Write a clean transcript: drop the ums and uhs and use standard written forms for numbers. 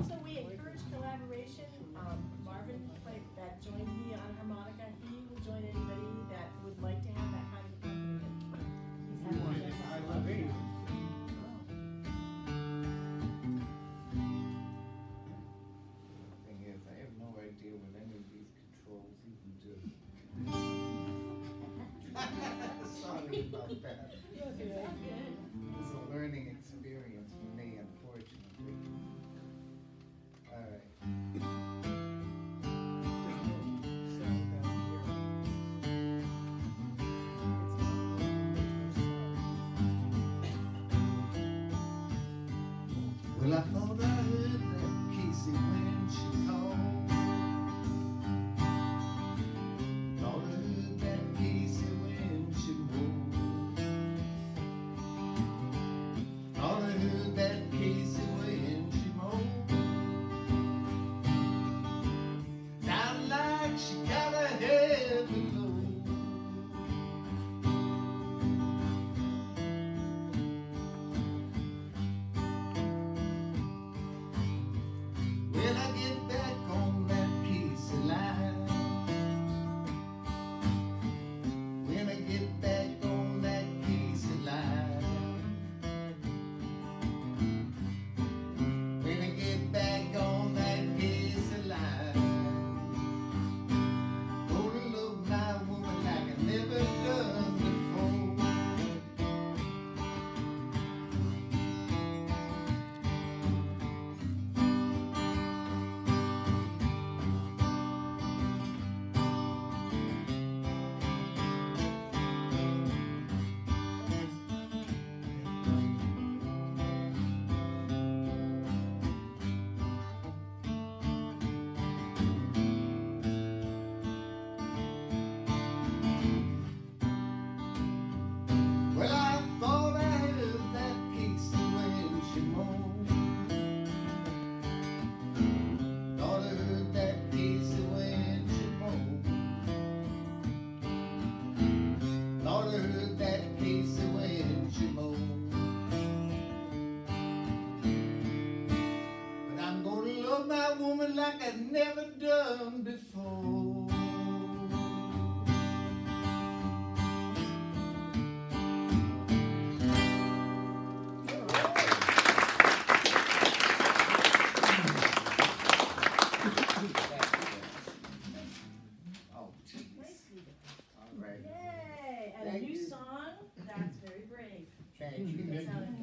also, we encourage collaboration. Marvin that joined me on harmonica. He will join anybody that would like to have that kind of accompaniment. He's happy to I love it. The thing is, I have no idea what any of these controls even do. Sorry about that. It's all good. It's a learning experience for me, unfortunately. All right. Well, I thought I heard that Casey when she called. Thought I heard that Casey when she rolled. Thought I heard that Casey when she mowed. Sound like she got a heavy load. When I get back on that Casey line, when I get back on that Casey line, when I get back on that Casey line, gonna love my woman like I never done before. Well, I thought I heard that Casey when she moaned. Thought I heard that Casey when she moaned. Thought I heard that Casey when she moaned. But I'm gonna love my woman like I've never done before. Oh, geez. Nicely done. All right. Yay! And a Thank new you. song. That's very brave. Thank you. That sounded